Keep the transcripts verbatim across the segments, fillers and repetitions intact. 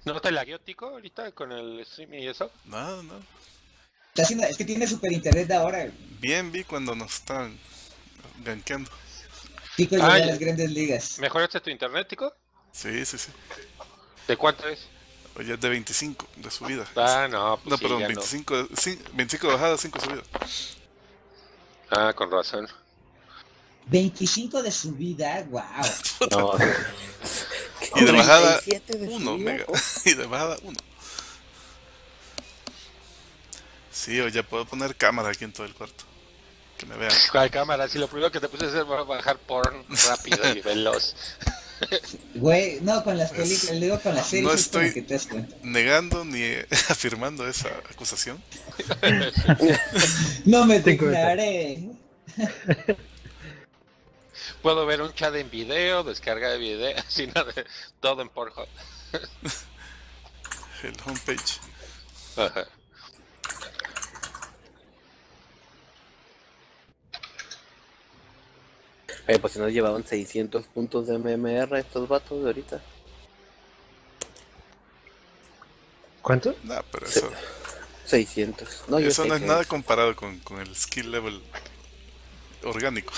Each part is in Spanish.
¿No te lagueó Tico ahorita con el stream y eso? Nada, nada. Está haciendo, es que tiene super internet de ahora. Bien vi cuando nos estaban gankeando. Tico Ah, llegó a ya- las grandes ligas. ¿mejoraste tu internet, Tico? Sí, sí, sí. ¿De cuánto es? Oye, es de veinticinco de subida. Ah, no, pues No, sí, perdón, ya no. veinticinco, de- sí, veinticinco de bajada, cinco de subida. Ah, con razón. veinticinco de subida, wow. No, Y de bajada, treinta y siete de uno, subida, mega. oh. Y de bajada, uno. Sí, o ya puedo poner cámara aquí en todo el cuarto. Que me vean. ¿Cuál cámara? Si lo primero que te puse a hacer fue bajar porn rápido y veloz. Güey, no, con las Es- películas, digo con las series no es como estoy- que te das cuenta. Negando ni afirmando esa acusación. No me Tengo esa. declaré. Puedo ver un chat en video, descarga de video, así nada, todo en Pornhub. El homepage. Ajá. Eh, pues si nos llevaban seiscientos puntos de M M R estos vatos de ahorita. ¿Cuánto? Nah, pero Sí. eso, seiscientos. No, yo eso sé no es que nada comparado con, con el skill level orgánico.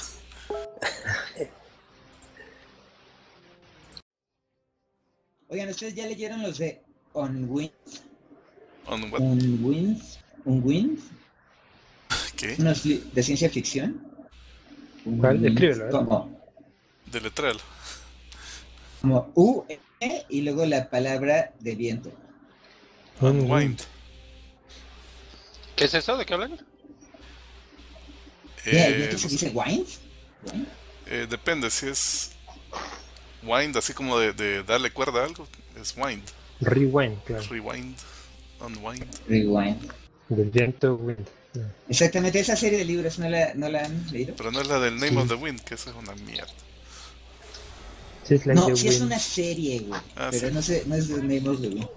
Oigan, ¿ustedes ya leyeron los de Unwind? On what? Unwind? Unwind? ¿Qué? Unos li- de ciencia ficción. ¿Cuál? Unwind, Escríbelo, ¿eh? Como, Deletréalo. como U, E y luego la palabra de viento. Unwind. ¿Qué es eso? ¿De qué hablan? Mira, ¿el Eh, viento se no sé. dice wind? ¿Wind? Eh, depende, si es wind, así como de, de darle cuerda a algo, es wind. Rewind, claro. Rewind, unwind. Rewind. Del viento, wind. No. Exactamente, esa serie de libros, ¿no la, no la han leído? Pero no es la del Name Sí. of the Wind, que esa es una mierda. Sí, es la No, de sí es wind. una serie, güey. Ah, pero sí. no sé, no es de Name of the Wind.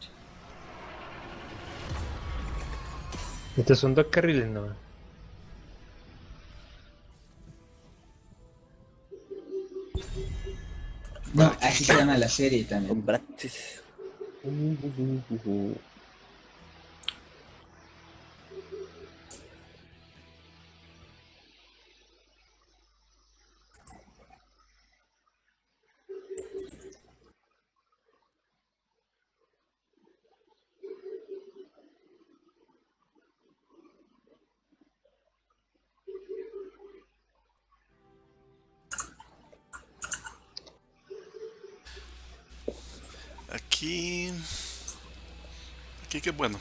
Estos son dos carriles nomás. No, así se llama la serie también. con Praxis. Aquí... Aquí qué bueno.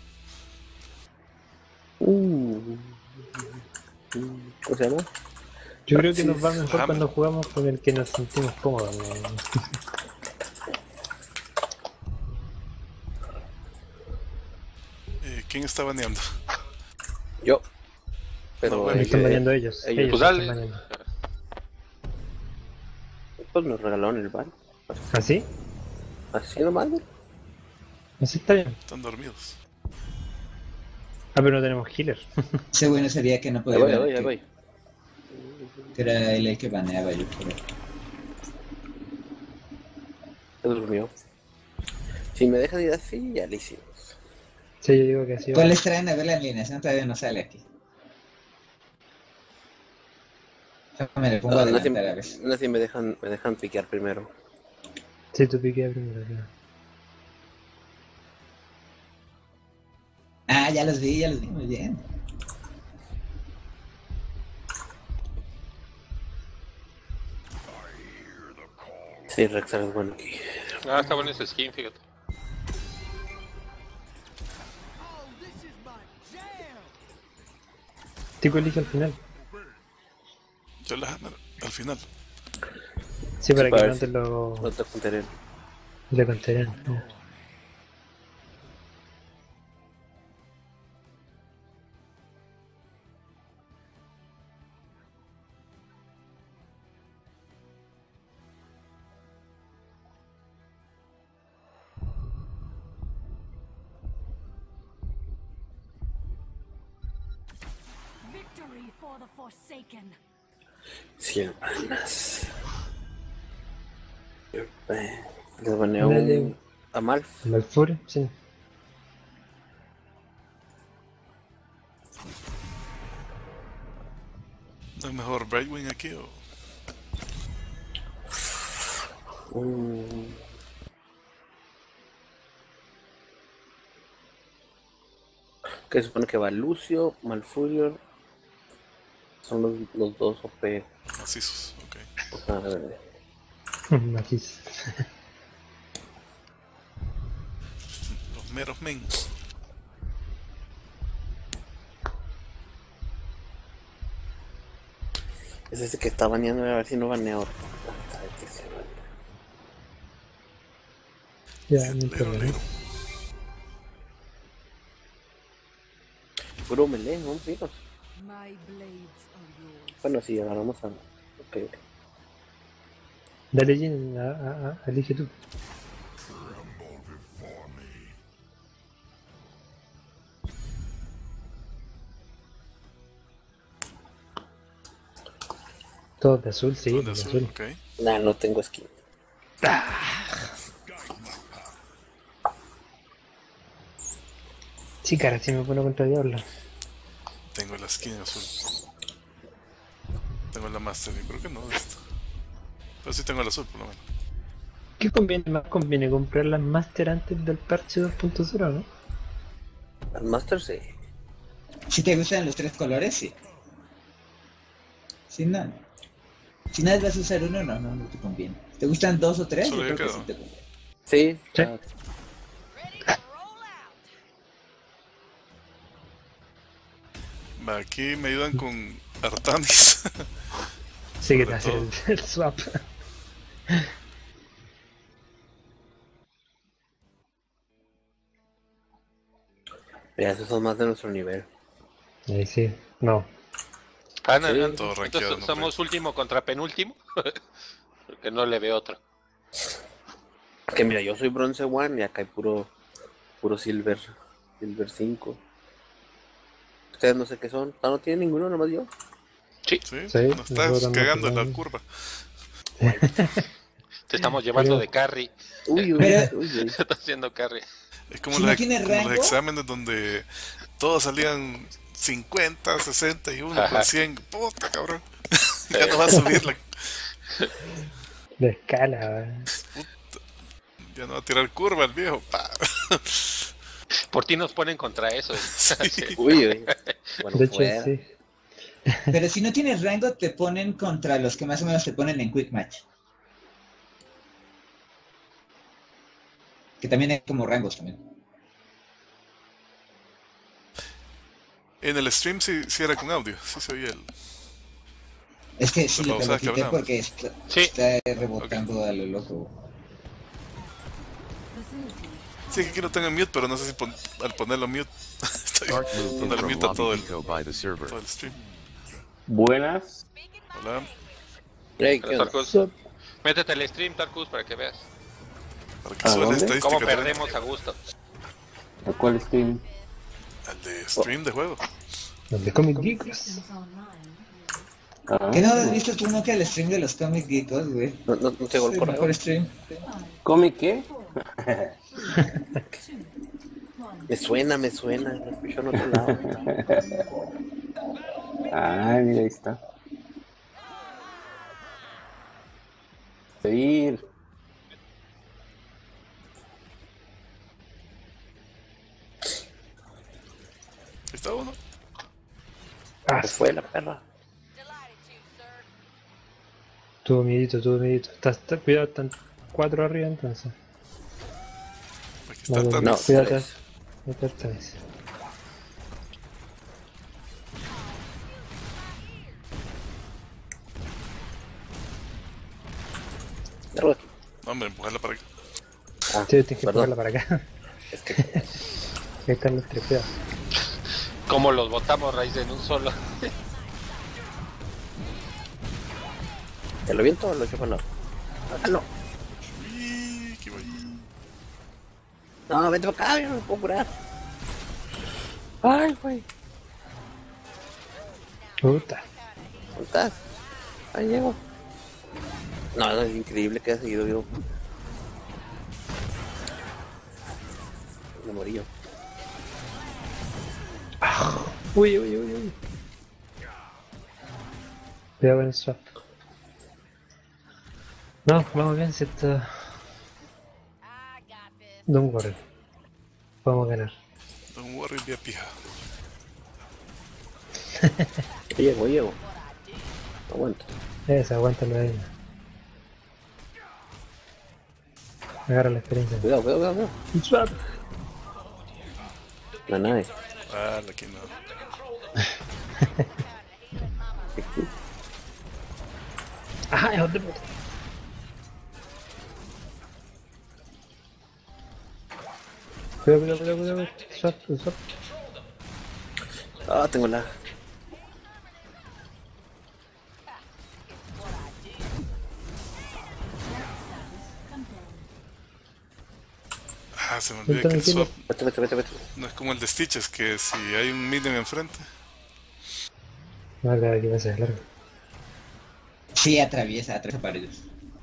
Uh, ¿Cómo se llama? Yo creo que nos va Praxis. mejor Ah, cuando jugamos con el que nos sentimos cómodos. ¿no? Eh, ¿Quién está baneando? Yo. Pero No, Me bueno, eh, están baneando ellos. ellos. ellos Pues están dale. baneando. pues nos regalaron el ban. ¿Así? Así nomás, ¿no? Así está bien. Están dormidos. Ah, pero no tenemos healer. Ese güey no sabía que no Ahí podía voy, ahí ver voy, ahí que, voy. que era él el que baneaba, yo creo. Se durmió. Si me dejan ir así, ya le hicimos. Sí, yo digo que así va. ¿Cuáles traen a ver la alineación? Todavía no sale aquí. Me le pongo a No, no, si, adelantar a ver. no si me dejan, me dejan piquear primero. Sí, tú piquea primero. Claro. Ah, ya los vi, ya los vi, muy bien. Sí, Rexar es bueno aquí. Ah, está bueno ese skin, fíjate. Tico elige al final. Yo la al final. Sí, para Sí, que para no ver te si- lo No te contaré. le contarán. No. Victory for the Forsaken. cien panas. Les baneo Dale. un, A Malf. Malfure, sí. ¿No es mejor Brightwing aquí o...? Mm. Que se supone que va Lucio, Malfurion. Son los, los dos O P. Macizos, ok. A ver. Magis. Los meros men. Es ese que está baneando, a ver si no banea otro. A ver qué se banea. Ya, no hay Lero, problema. lero. Puro melee, ¿no? Finos. My blades are yours. Bueno, sí, ahora vamos a... Ok, ok. Dale, Jin, a, a, a, elige tú. Todo de azul, sí, Todo de de azul. azul, ok. Nah, no tengo skin. Sí, cara, si me pone contra Diablo. Tengo la skin azul. Tengo la master, y creo que no de esta. Pero sí tengo el azul, por lo menos. ¿Qué conviene más? Conviene comprar las Master antes del parche dos punto cero, ¿no? Al Master sí. Si te gustan los tres colores, sí. Si no, no. Si nada vas a usar uno, no, no, no te conviene. ¿Te gustan dos o tres? Solo Yo yo creo que quedo. sí te conviene. Sí. Sí. ah, Va, aquí me ayudan con Artanis. Sí, que Sobre te hace el, todo. el swap. ya esos son más de nuestro nivel. Ahí sí, no. Ah, no, Sí, no, todo entonces rankeado, no somos último contra penúltimo. Porque no le veo otro. Que mira, yo soy bronce one y acá hay puro puro silver, silver cinco. Ustedes no sé qué son. Ah, no tiene ninguno, nomás yo. Sí, Sí, nos nosotros estás también cagando en la jugamos. curva. Te estamos llevando Pero- de carry. Uy, uy, Pero- uy, uy. Te estás haciendo carry. Es como, Si los, no ex- tiene como los rango. exámenes donde todos salían cincuenta, sesenta y uno Ajá. con cien. Puta, cabrón. Ya no va a subir la... De escala, ¿verdad? Ya no va a tirar curva el viejo. Pa. Por ti nos ponen contra eso. Sí. Uy, uy. Bueno, De hecho, fuera. sí. Pero si no tienes rango, te ponen contra los que más o menos te ponen en Quick Match. Que también hay como rangos también. En el stream sí, sí era con audio, sí se oía el... Es que sí, La lo, te pausada lo que quité hablamos. porque está, Sí. está rebotando a lo loco. Sí, que aquí lo tengo en mute, pero no sé si pon- al ponerlo mute estoy Start moved in dándole from mute a todo lobby el, eco by the server. todo el stream. Buenas. Hola, Ey, ¿qué onda? Tarkus, métete al stream, Tarkus, para que veas para que ¿A suba la dónde? estadística. cómo también. perdemos a gusto. ¿A cuál stream? Al de stream de juego. Donde Comic Geeks. Systems online. Ah, ¿Qué no has visto tú nunca el stream de los Comic Geekos, güey? No, no, no tengo el Es el correo. mejor stream. ¿Cómic qué? Me suena, me suena. Lo escucho en otro lado. Ah, mira, ahí está. Seguir. Ahí está uno. Ah, Se fue la perra. tuvo miedito, tuvo miedito. Está, está- cuidado, están cuatro arriba entonces. Aquí está No, Artanis. No, cuidado, tres. ahí está Artanis. Algo aquí. No, hombre, empujarla para acá. Ah, Sí, tienes que perdón. empujarla para acá. Es que Ahí están los tres, cuidado. Como los botamos raíz en un solo. ¿te lo viento o lo echo para no? Ah, no. Uy, aquí voy. No, vente para acá, yo no me puedo curar. Ay, güey. Puta. ¿Dónde estás? Ahí llego. No, no, es increíble que haya seguido vivo. me morí yo. Uy, uy, uy, uy. Cuidado con el swap. No, vamos bien, si esto... Don't worry. Podemos ganar. Don't worry, vía pija. Llego, llego. Aguanta. Esa, aguántalo ahí. Agarra la experiencia. Cuidado, cuidado, cuidado. Un swap. La nave. Ah, la que no. Ajá, hijo de puta. Cuidado, cuidado, cuidado, cuidado. Swap, swap. Ah, tengo la. Ah, se me olvidó que el Tranquilo. swap Vete, vete, vete, vete. no es como el de Stitches, que si hay un minion enfrente. No, claro, aquí va a ser largo. Sí, atraviesa, atraviesa paredes.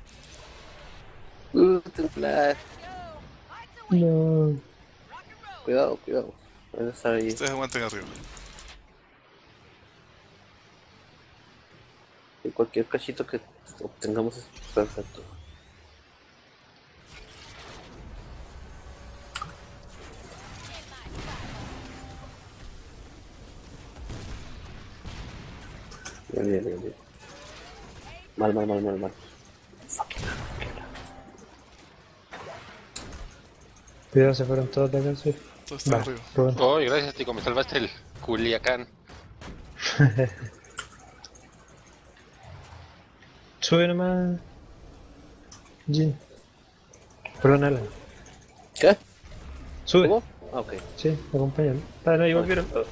Uh, tengo la. No. Cuidado, cuidado. Voy a estar ahí. Ustedes aguanten arriba. Y cualquier cachito que obtengamos es perfecto. Bien, bien, bien, bien. Mal, mal, mal, mal, mal. Fucking hell, fucking hell. Cuidado, se fueron todos de acá, sí. Todos están Va, arriba. Rubén. Oh, gracias, Tico, me salvaste el Culiacán. Sube nomás. Jin. Perdón, Alan. ¿Qué? Sube. ¿Cómo? Ah, ok. Sí, acompáñame. Ah, no, ahí volvieron. Oh.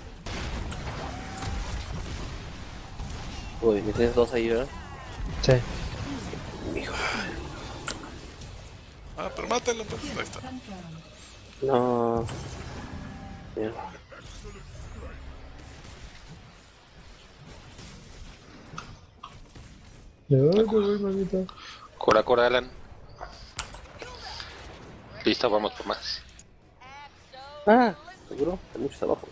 Uy, me tienes dos ahí, ¿verdad? Sí. Hijo. Ah, pero mátenlo, pues. Ahí está. No. Mierda. Me voy, me voy, mamita. Cora, Cora, Alan. Listo, vamos por más. Ah, seguro. Hay muchos abajo.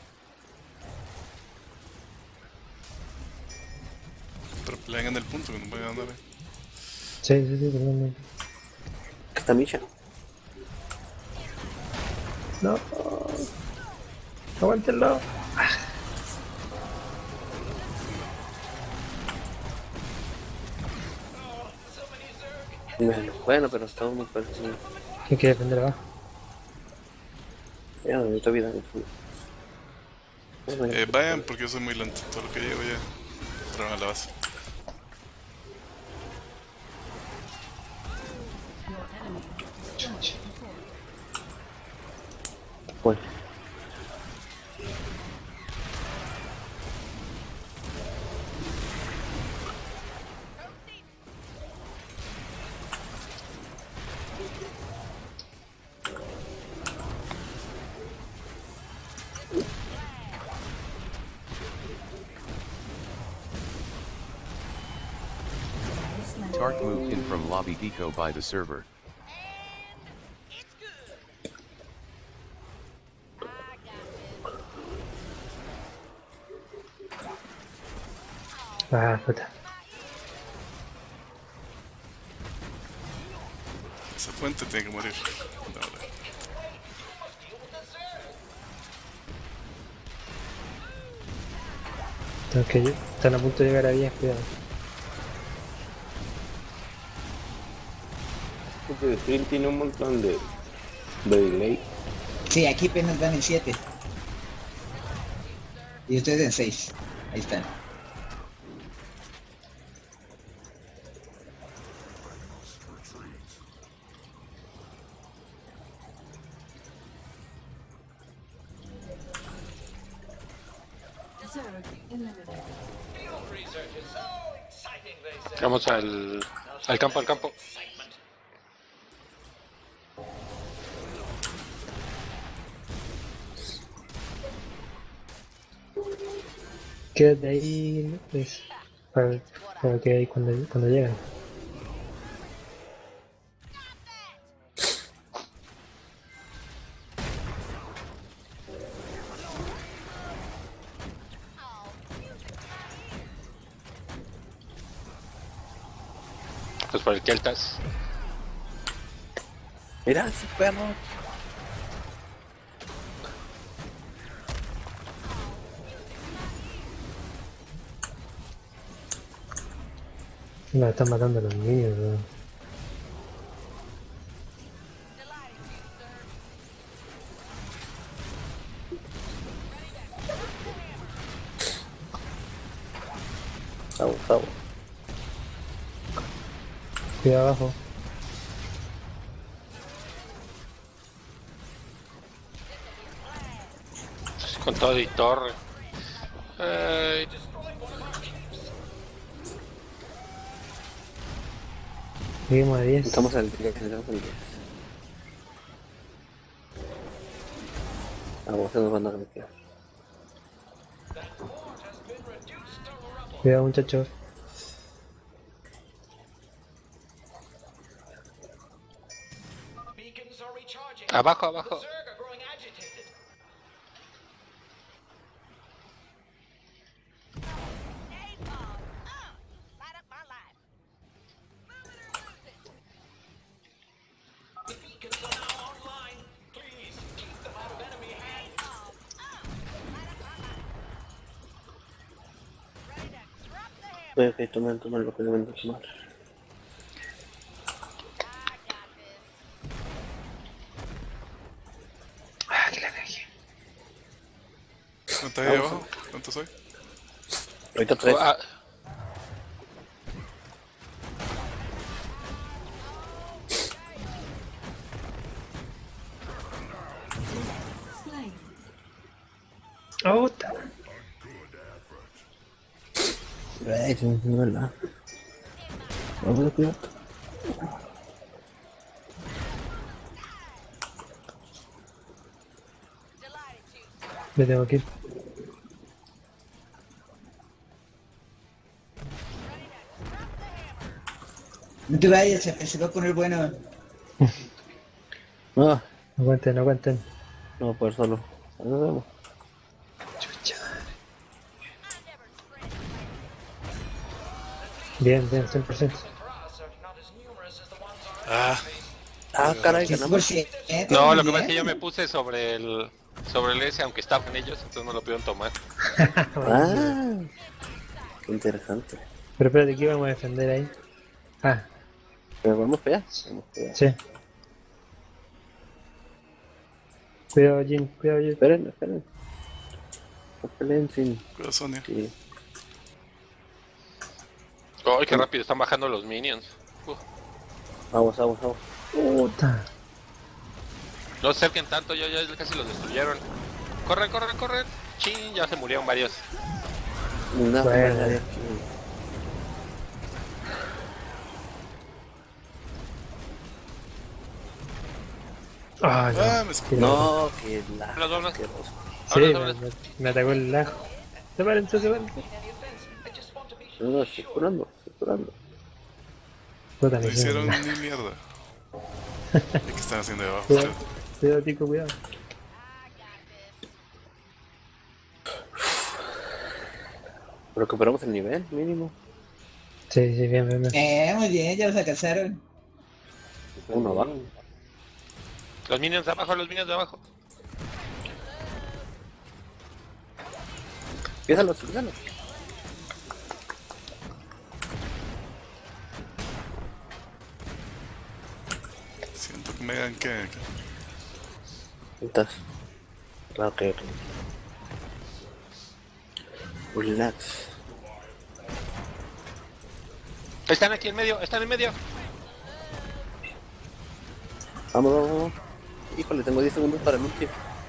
Pero pelean en el punto que no pueden andar ahí. Sí, sí, sí, perdón. ¿Qué está Misha? No. Aguántenlo. Bueno, bueno, pero estamos muy perdidos. ¿Quién quiere defender abajo? Ya, necesito vida. necesito vida. Bueno, ya. Eh, vayan porque yo soy muy lento. Todo lo que llego ya entraron a la base. Bueno. Tark moved in from lobby deco by the server. Ah, puta. Esa fuente tiene que morir. No, no. Tengo que están a punto de llegar a diez, cuidado. Porque Stream tiene un montón de, de delay. Sí, aquí apenas van en siete. Y ustedes en seis. Ahí están. Vamos al, al campo, al campo. Quédate ahí, pues, para, para que ahí cuando, cuando llegan. Pues por el Keltas. Mira ese perro. No, están matando a los niños, weón. Sabo, sabo. Cuidado abajo. Con todo y torre. Ay, Seguimos a diez. Estamos al diez, estamos al diez. Ah, vos se nos van a meter. Cuidado, muchachos. abajo, abajo. Ok, ok, tomen, tomen lo que deben de tomar. Ah, que la dejé. ¿Cuántos hay ahí abajo? ¿Cuántos hay? Ahorita tres. Ah, Oh, ta- Ay, se me fue la. Vamos a cuidar. me tengo que ir. No te vayas, se, se va a poner bueno. No, Aguanten, aguanten. no voy a poder solo. Nos vemos. Chucha. Bien, bien, cien por ciento. Ah, Ah, caray, cien por ganamos. ciento, no, muy lo que pasa es que bien. yo me puse sobre el sobre el S, aunque estaban ellos, entonces no lo pudieron tomar. Ah, qué interesante. Pero espérate, ¿qué vamos a defender ahí? Ah, Pero vamos para allá. Vamos para allá. sí. Cuidado, Jin, cuidado, Jin. Esperen, esperen. No peleen sin. cuidado, Sonia. Sí. Ay, qué rápido están bajando los minions. Uh, Vamos, vamos, vamos. Puta. no se acerquen tanto, ya, ya casi los destruyeron. Corre, corre, corre. Chin, ya se murieron varios. No, Bueno. nadie. Ah, no. Ah, me sacó. No, que la. Vámonos, vámonos. asqueroso. Sí, Vámonos, me, vámonos. me- me atacó el ajo. Sepárense, sepárense. No, no, estoy curando, estoy curando. Puta, No me hicieron hicieron. ni mierda. ¿Y qué están haciendo de abajo? Cuidado, cuidado, Tico, cuidado. Recuperamos el nivel mínimo. Sí, sí, bien, bien, bien. Eh, muy bien, ya los alcanzaron. Uno abajo. Los minions de abajo, los minions de abajo. Písalos, písalos. Siento que me hagan que. ¿Estás? Claro que. Relax. Están aquí en medio, están en medio. Vamos, vamos, vamos. Híjole, tengo diez segundos para el ulti.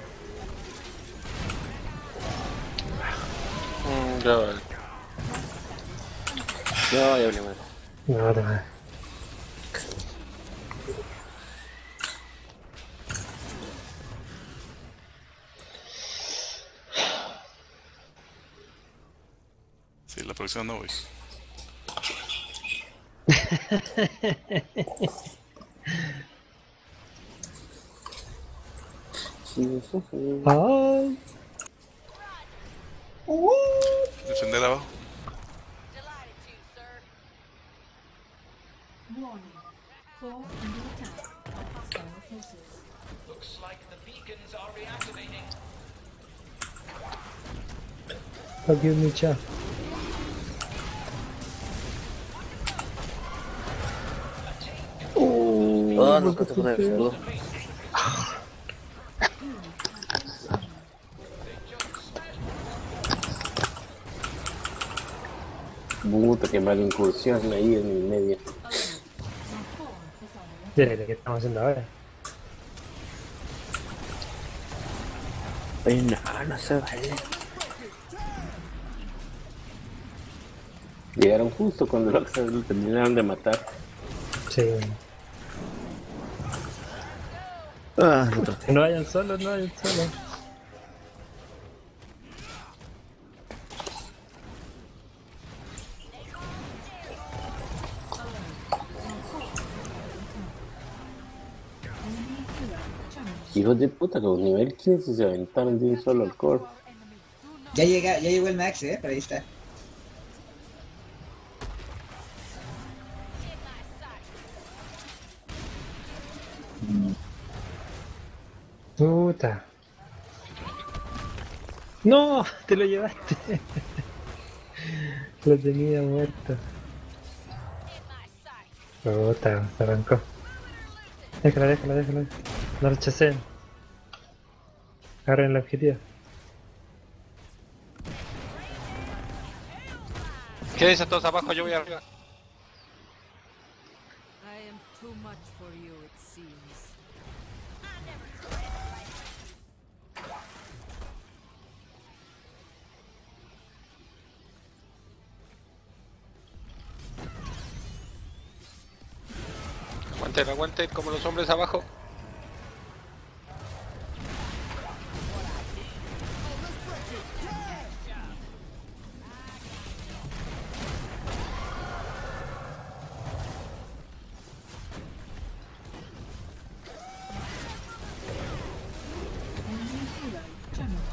Mm, ya vale. No, ya hablé mal. No, te va. Sí, la próxima no voy. Sí, sí, sí. Ay. Defender abajo. Warning. Core under attack by hostile forces. Fuck you, Micha. Oh, no alcanzó con el escudo. Puta, que mala incursión ahí en mi media. Mira, ¿qué estamos haciendo ahora? Ay, no, no se vale. Llegaron justo cuando lo terminaron de matar. Sí. Ah, lo traté. No vayan solos, no vayan solos. Hijos de puta, con nivel quince se aventaron de un solo al core. Ya llega, ya llegó el Max, eh, pero ahí está. Puta. No, te lo llevaste. Lo tenía muerto. Puta, se arrancó. Déjala, déjala, déjala. No rechacen. Agarren el objetivo. Quédense todos abajo, yo voy arriba. I am too much for you, it seems. Aguanten, aguanten, como los hombres abajo. Enemy hero terminated.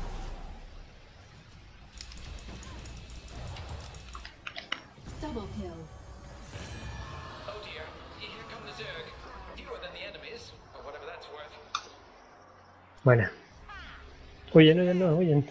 Double kill. Buena. Huyen, huyen, no, huyen.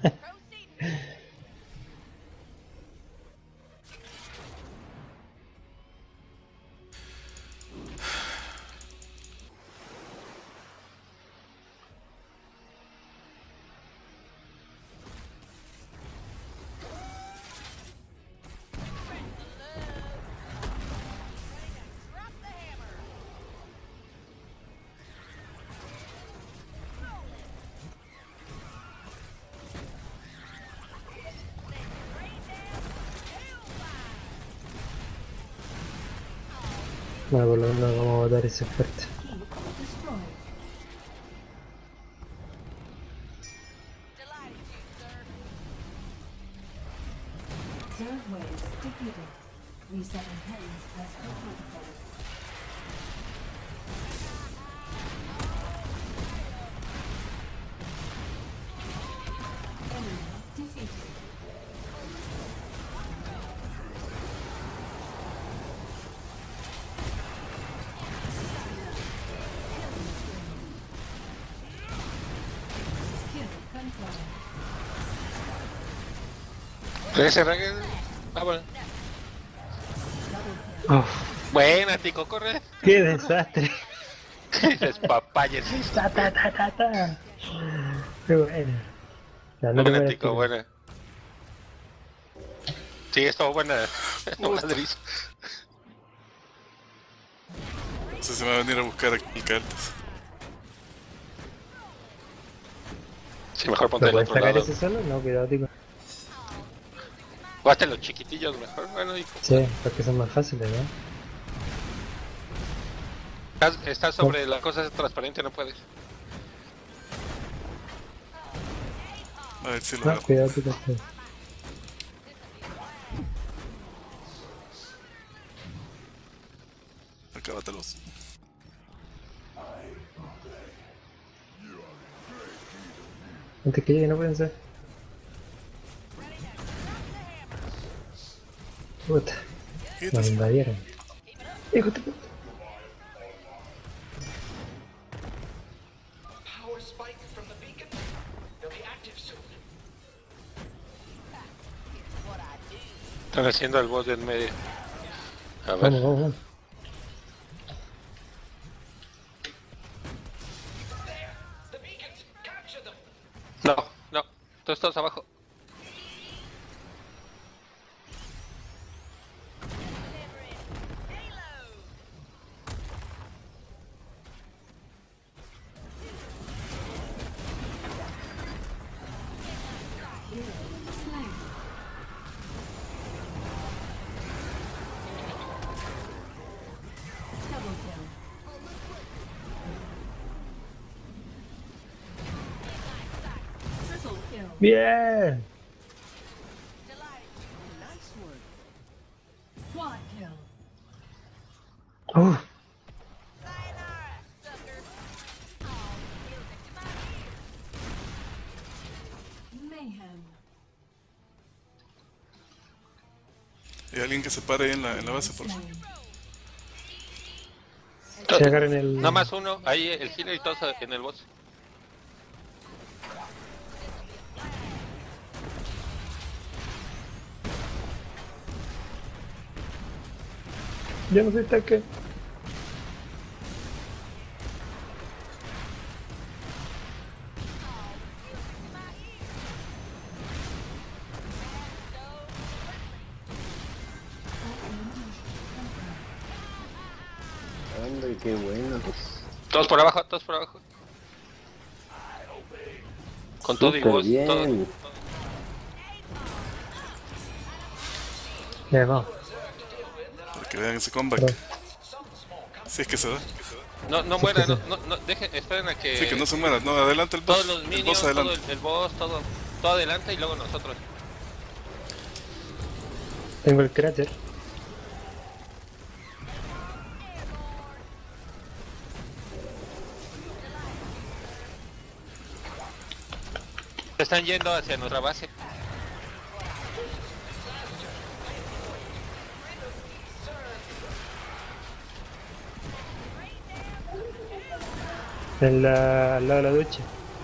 Bueno, por lo menos vamos a botar ese fuerte. Destroyed. Third wave defeated. Resetting headings as per protocol. Enemy defeated. Kill confirmed. Regrese, regrese. Ah, bueno. Uf, Buena, Tico, corre. ¡qué desastre! Despapalles. Ta, ta, ta, ta, ta. ¡Qué bueno! Ya, no te Buena, mueras, Tico, Tico. buena. Sí, estuvo buena. Madrid. No sé si me va a venir a buscar aquí el Cartas. Sí, mejor ponte ¿Lo del puedes otro sacar lado. ese solo? No, cuidado, Tico. Jugaste los chiquitillos mejor. Bueno, y Sí, porque son más fáciles, ¿no? estás, estás sobre las cosas transparentes, no puedes. A ver si lo No, veo. cuidado, Tico. Sí. Acábatelos. Antes que llegue, no pueden ser. Puta, nos Quítate. invadieron. Hijo de puta. Están haciendo el boss del medio. A ver. Vamos, vamos, vamos. No, no. Todos, todos abajo. Bien. Quad kill. Uf. Mayhem. Hay alguien que se pare ahí en la, en la base, por favor. Se agarran el... Nada más uno. Ahí el healer y todos en el boss. Yo no soy tanque. Anda, qué bueno. Todos por abajo, todos por abajo. Con todo y Súper boss, bien. todo. Ya, vamos. Para que vean ese comeback. Pero- Si es que se da. No, no mueran, no, no, no, dejen, esperen a que... Sí, que no se muera. No, adelante el boss. Todos los El minions, boss todo adelante. el, el boss, todo, todo adelante y luego nosotros. Tengo el cráter. Están yendo hacia nuestra base. En la, al lado de la ducha.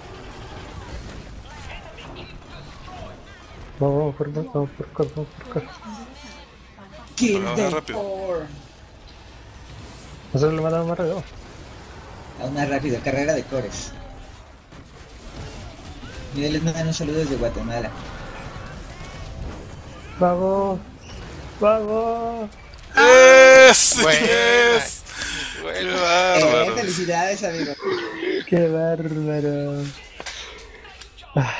Vamos, vamos por acá, vamos por acá, vamos por acá. Kill Baja the rápido. core. Nosotros lo matamos más rápido. Aún más rápido, carrera de cores. Miguel les mandan un saludo desde Guatemala. Vamos, vamos. ¡Es! Buena. ¡Yes! ¡Qué Bueno, Eh, bárbaro! felicidades, amigo. Qué bárbaro. Ah.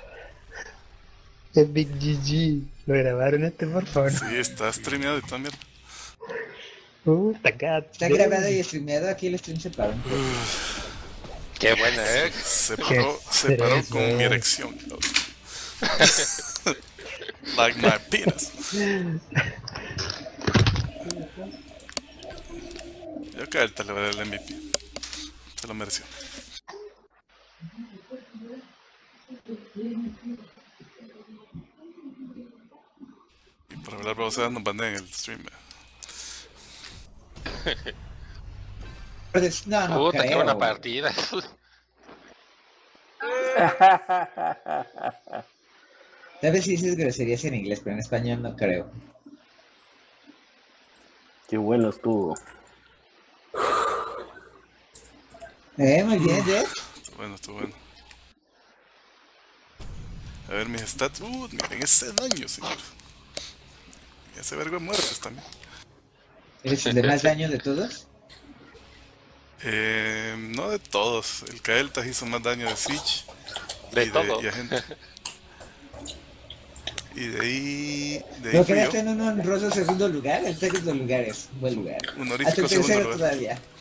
Epic G G. ¿Lo grabaron este, por favor? Sí, está streameado y también. Uh, está acá. Está grabado y streameado, aquí el stream se paró. qué buena, eh. Se paró, se paró estrés, con mi weón. erección. Like my penis. Yo que ahorita le voy a dar el M V P. Se lo mereció. Y por hablar babosadas nos bandean el stream. No, no Puta, qué creo. buena partida. Tal vez si dices groserías en inglés, pero en español no creo. Qué bueno estuvo. Eh, muy bien, Jeff. Estuvo bueno, estuvo bueno. A ver mis stats. Uh, miren ese daño, señor. Y ese vergo de muertes también. ¿Eres el de más daño de todos? Eh, no de todos. El Kael'thas hizo más daño de Siege. De y todo. y agente. Y de ahí. De ahí Pero fui quedaste yo. en un honroso segundo lugar. El segundo lugar es un buen lugar. Un Hasta honorífico el segundo tercero lugar. todavía.